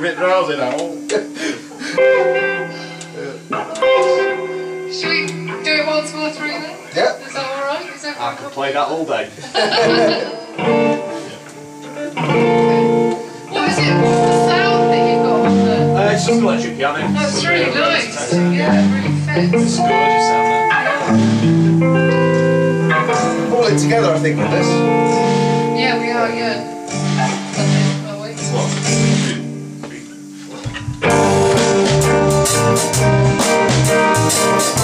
bit drowsy now. Should we do it once more through then? Yeah. Is that alright? Is that I could play that all day. What is it? What's the sound that you've got on there? It's just electric piano. That's really nice. Yeah, it really fits. It's gorgeous sound. All it together, I think, with this. Yeah, we are, yeah. Are we? What? 2, 3, 4.